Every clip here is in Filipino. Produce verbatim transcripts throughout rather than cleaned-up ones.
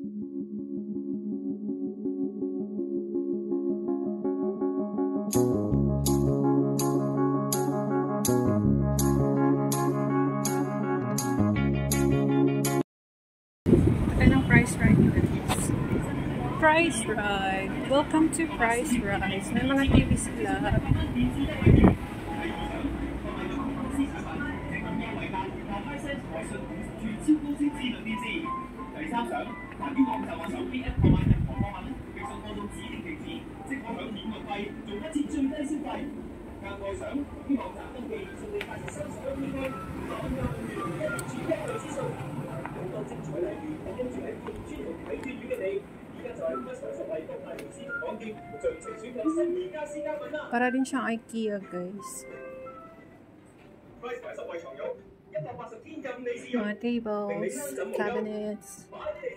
Price Ride guys. Price Ride. Welcome to Price Ride. May mga T V sila. Para din siyang IKEA guys. Mga tables, cabinets.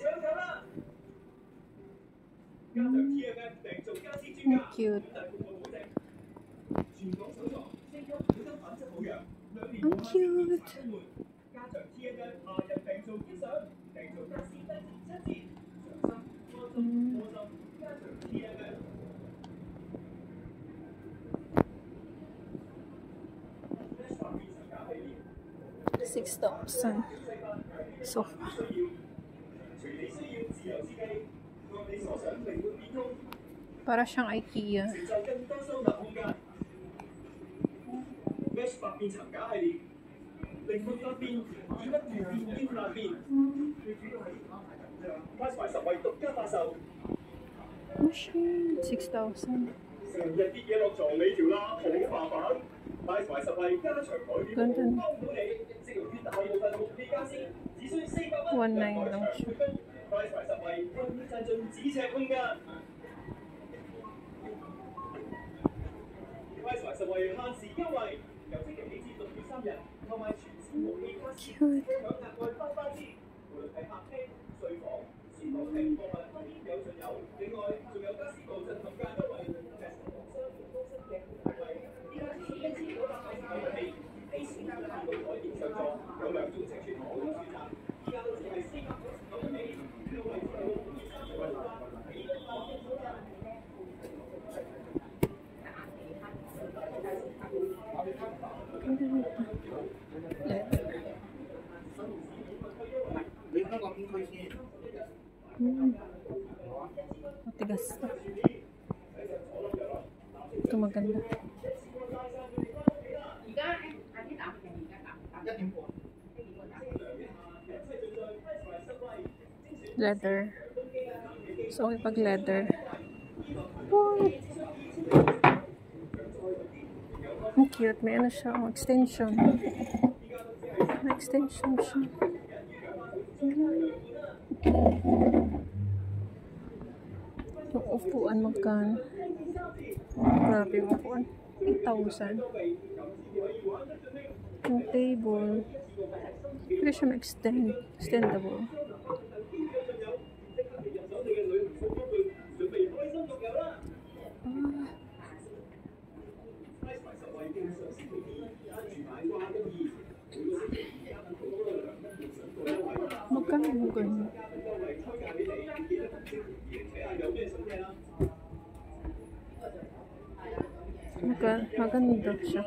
Mm. Cute. Ang cute. Mm. six thousand sofa. Para siyang IKEA. Machine six thousand. Ganda na. one nine lang siya. Cute. Hmm. Matigas na. Ito maganda. Leather. So, okay pag leather. What? Ang cute. May ano siya. Oh, extension. May extension siya. Yung upuan magkano? Grabe yung upuan. eight thousand. Yung table. Pwede siya ma-extend. Extendable. Ah. Magkano yung ganyan? Maganda, maganda siya.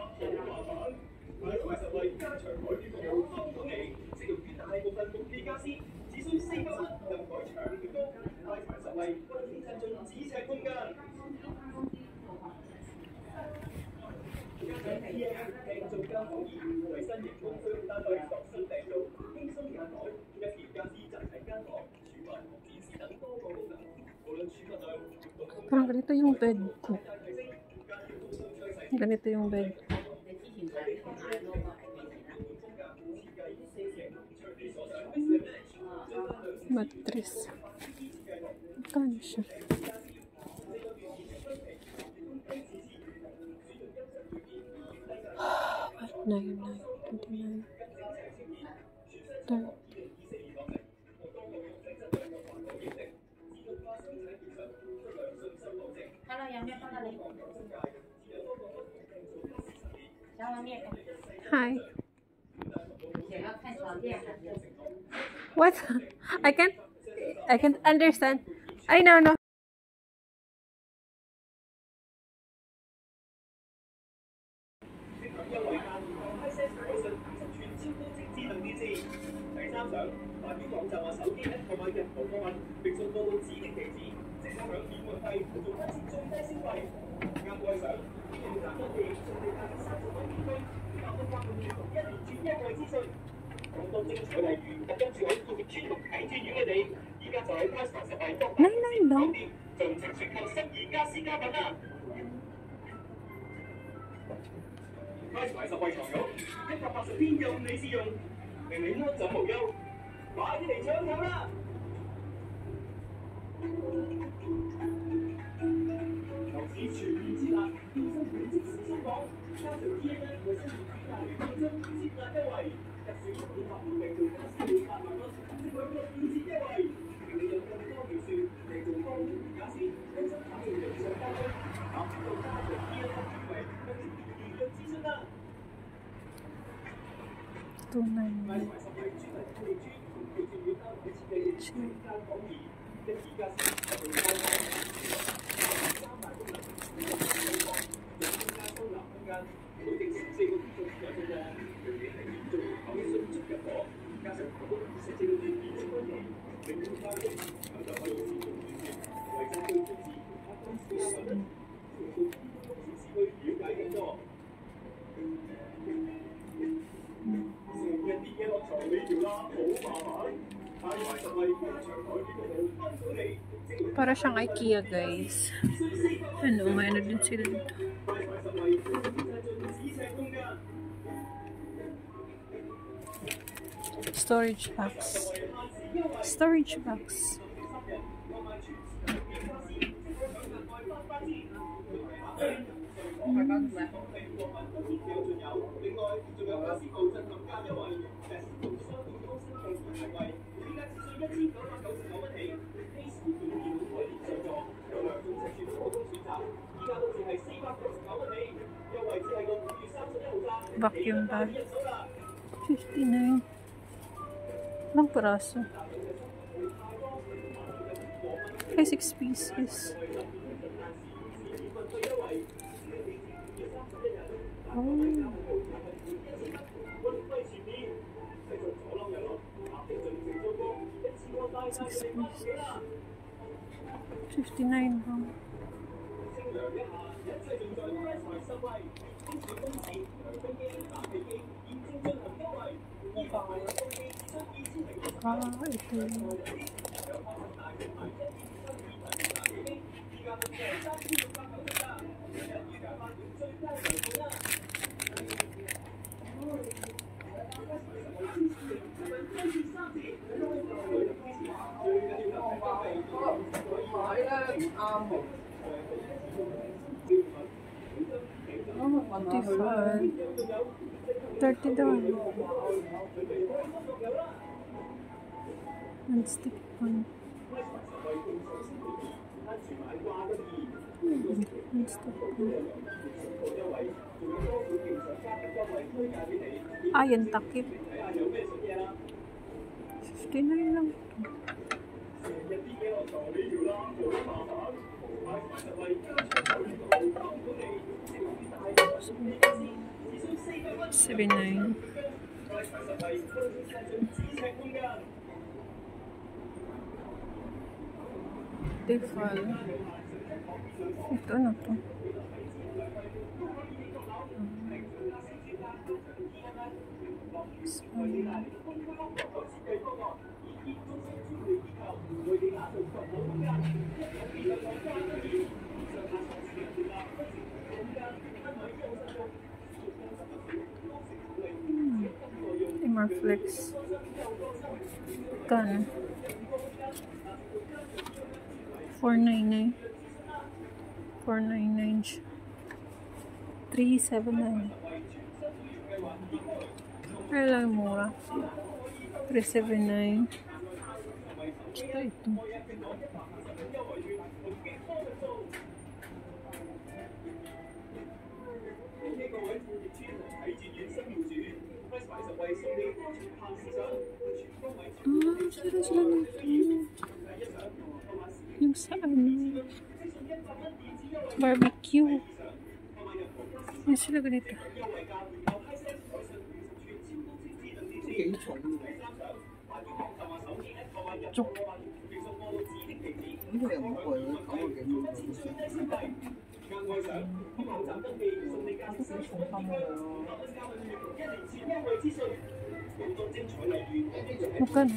Parang ganito yung bed ko. Ganito yung bed. Mattress. Magkano siya? nine nine twenty-nine. thirty. Hi. What? I can't. I can understand. I know, no. Nine-nine lang. Two nine nine. Para siyang IKEA, guys. Ano, may ano din sila dito. Storage box. Storage box. Vacuum bag. fifty-nine. Ilang peraso? Ay, six pieces. Oh. Six pieces. fifty-nine lang. Ah, ito yun. thirty-five. thirty doon. Non-stick pan. Non-stick pan. Ah, yan takip. fifty-nine lang. seventy-nine. Tefal. Ito na to. Marflex. Kan. four ninety-nine. four ninety-nine. three seventy-nine. Ay lang mura. three seventy-nine. Ito ito. Ah, sila sila nito. lang sa ano, barbecue. Ano sila ganito? 幾重喎？ 重。 呢個又唔貴喎，九個幾蚊喎，都幾重心㗎喎。 Magkano?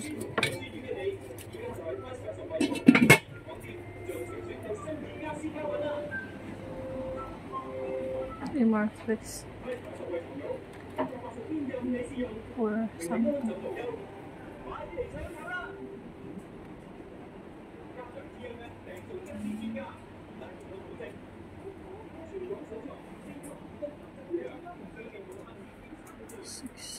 Imarflex or something. Six.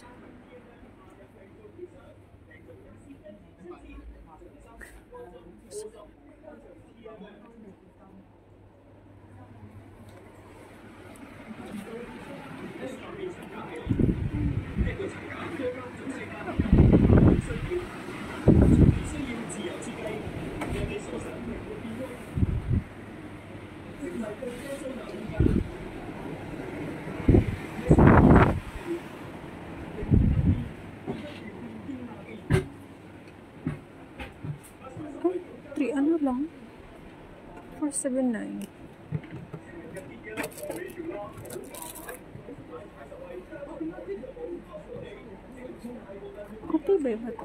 Three ano lang? four seventy-nine. Okay ba ba ito?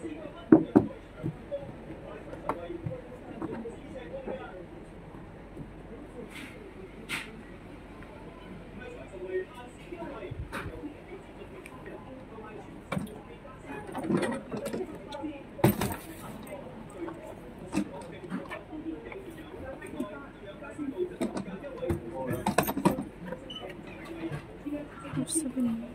Sabi niya.